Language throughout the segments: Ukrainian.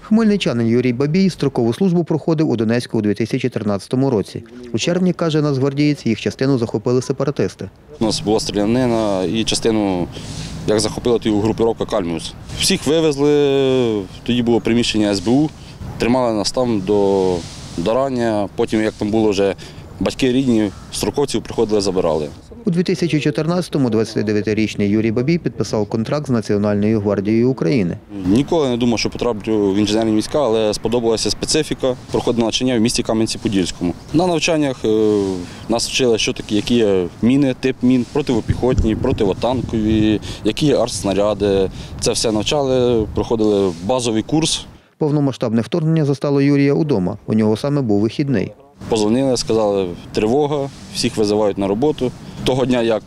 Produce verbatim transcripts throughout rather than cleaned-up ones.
Хмельничанин Юрій Бабій строкову службу проходив у Донецьку у дві тисячі тринадцятому році. У червні, каже нацгвардієць, їх частину захопили сепаратисти. У нас була стрілянина і частину, як захопила ту групіровка «Кальміус». Всіх вивезли, тоді було приміщення ес бе у, тримали нас там до, до рання, потім, як там було вже батьки рідні, строковців приходили, забирали. У дві тисячі чотирнадцятому двадцятидевятирічний Юрій Бабій підписав контракт з Національною гвардією України. Ніколи не думав, що потраплю в інженерні війська, але сподобалася специфіка. Проходив навчання в місті Кам'янці-Подільському. На навчаннях нас вчили, що такі, які є міни, тип мін, противопіхотні, противотанкові, які є артснаряди. Це все навчали, проходили базовий курс. Повномасштабне вторгнення застало Юрія удома. У нього саме був вихідний. Позвонили, сказали, тривога, всіх визивають на роботу. Того дня, як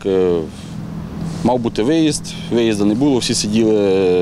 мав бути виїзд, виїзду не було, всі сиділи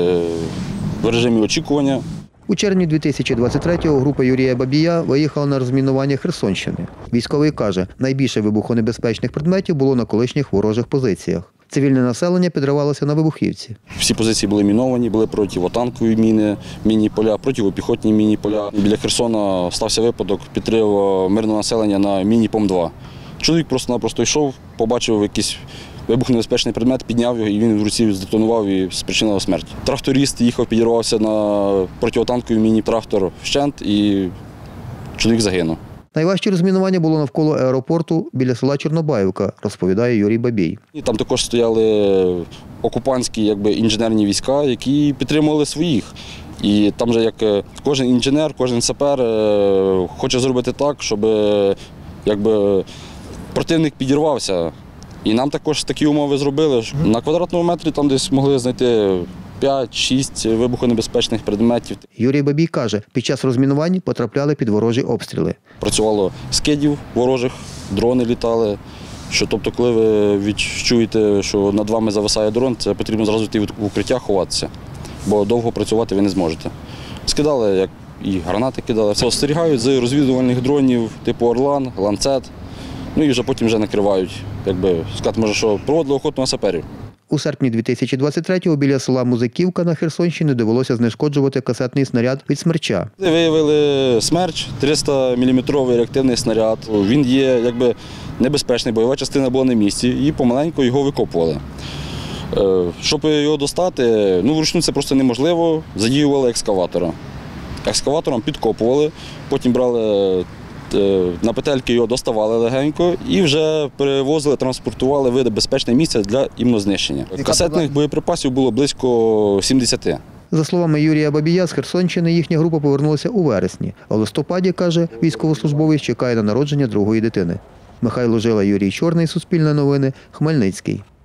в режимі очікування. У червні дві тисячі двадцять третього група Юрія Бабія виїхала на розмінування Херсонщини. Військовий каже, найбільше вибухонебезпечних предметів було на колишніх ворожих позиціях. Цивільне населення підривалося на вибухівці. Всі позиції були міновані, були противотанкові міни, мінні поля, противопіхотні мінні поля. Біля Херсона стався випадок підриву мирного населення на міні пом два. Чоловік просто-напросто йшов, побачив якийсь вибухонебезпечний предмет, підняв його і він в руці здетонував і спричинив смерть. Тракторист їхав, підірвався на противотанковий міні-трактор вщент і чоловік загинув. Найважче розмінування було навколо аеропорту біля села Чорнобаївка, розповідає Юрій Бабій. І там також стояли окупантські якби, інженерні війська, які підтримували своїх. І там же як кожен інженер, кожен сапер хоче зробити так, щоб якби, противник підірвався. І нам також такі умови зробили. На квадратному метрі там десь могли знайти п'ять-шість вибухонебезпечних предметів. Юрій Бабій каже, під час розмінувань потрапляли під ворожі обстріли. Працювало скидів ворожих, дрони літали. Що, тобто, коли ви відчуєте, що над вами зависає дрон, це потрібно зразу йти в укриття, ховатися, бо довго працювати ви не зможете. Скидали, як і гранати кидали. Спостерігають з розвідувальних дронів типу «Орлан», «Ланцет», ну і вже потім вже накривають, якби сказати, може, що проводили охоту на саперів. У серпні дві тисячі двадцять третього біля села Музиківка на Херсонщині довелося знешкоджувати касетний снаряд від «Смерча». Виявили «Смерч», триста міліметровий реактивний снаряд. Він є якби небезпечний, бойова частина була на місці і помаленьку його викопували. Щоб його достати, ну вручну це просто неможливо, задіювали екскаватора. Екскаватором підкопували, потім брали на петельки, його доставали легенько і вже перевозили, транспортували в безпечне місце для імнознищення. Касетних боєприпасів було близько сімдесяти. За словами Юрія Бабія, з Херсонщини їхня група повернулася у вересні. А в листопаді, каже, військовослужбовець чекає на народження другої дитини. Михайло Жила, Юрій Чорний, Суспільне новини, Хмельницький.